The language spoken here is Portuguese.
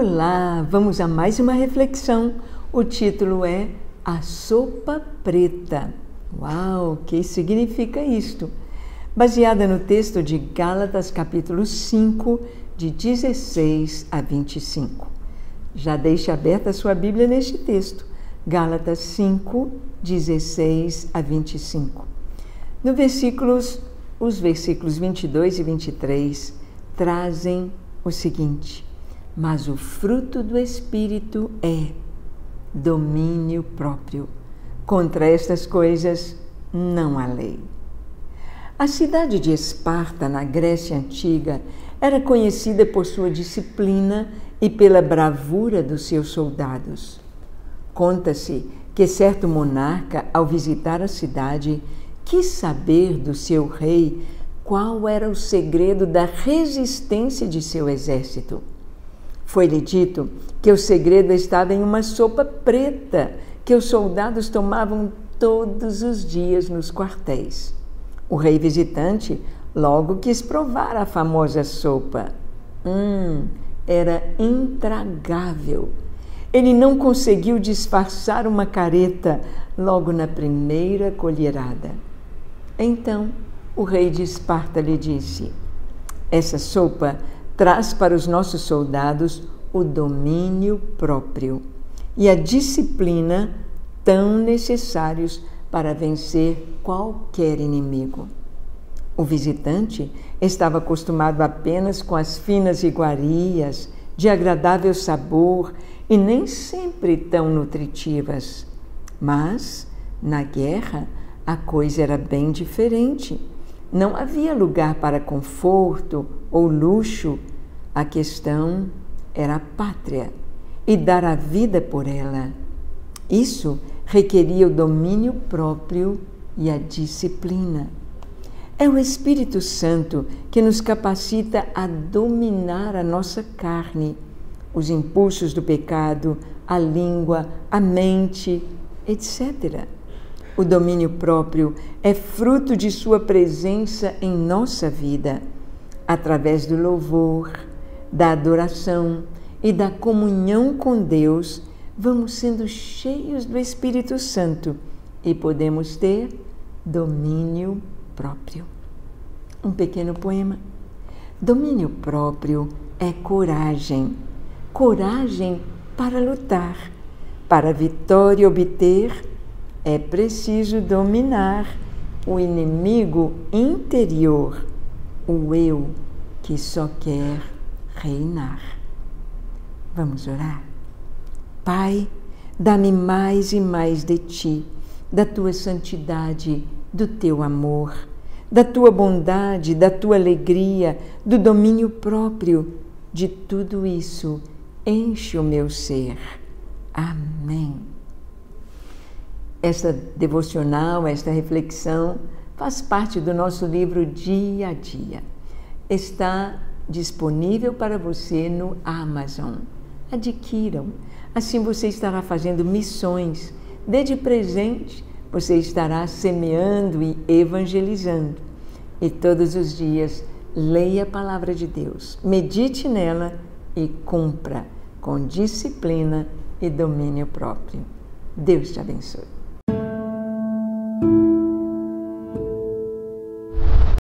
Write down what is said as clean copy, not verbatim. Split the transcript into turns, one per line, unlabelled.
Olá, vamos a mais uma reflexão. O título é A Sopa Preta. Uau, o que significa isto? Baseada no texto de Gálatas capítulo 5, de 16 a 25. Já deixe aberta a sua Bíblia neste texto. Gálatas 5, 16 a 25. Os versículos 22 e 23 trazem o seguinte: mas o fruto do Espírito é domínio próprio. Contra estas coisas não há lei. A cidade de Esparta, na Grécia Antiga, era conhecida por sua disciplina e pela bravura dos seus soldados. Conta-se que certo monarca, ao visitar a cidade, quis saber do seu rei qual era o segredo da resistência de seu exército. Foi-lhe dito que o segredo estava em uma sopa preta que os soldados tomavam todos os dias nos quartéis. O rei visitante logo quis provar a famosa sopa. Era intragável. Ele não conseguiu disfarçar uma careta logo na primeira colherada. Então, o rei de Esparta lhe disse: essa sopa traz para os nossos soldados o domínio próprio e a disciplina tão necessários para vencer qualquer inimigo. O visitante estava acostumado apenas com as finas iguarias, de agradável sabor e nem sempre tão nutritivas. Mas, na guerra, a coisa era bem diferente. Não havia lugar para conforto ou luxo. A questão era a pátria e dar a vida por ela. Isso requeria o domínio próprio e a disciplina. É o Espírito Santo que nos capacita a dominar a nossa carne, os impulsos do pecado, a língua, a mente, etc. O domínio próprio é fruto de sua presença em nossa vida, através do louvor, da adoração e da comunhão com Deus. Vamos sendo cheios do Espírito Santo e podemos ter domínio próprio. Um pequeno poema. Domínio próprio é coragem. Coragem para lutar. Para a vitória obter, é preciso dominar o inimigo interior, o eu que só quer reinar. Vamos orar? Pai, dá-me mais e mais de Ti, da Tua santidade, do Teu amor, da Tua bondade, da Tua alegria, do domínio próprio. De tudo isso, enche o meu ser. Amém. Esta devocional, esta reflexão, faz parte do nosso livro Dia a Dia. Está disponível para você no Amazon. Adquiram. Assim você estará fazendo missões. Dê de presente, você estará semeando e evangelizando. E todos os dias, leia a palavra de Deus, medite nela e cumpra com disciplina e domínio próprio. Deus te abençoe.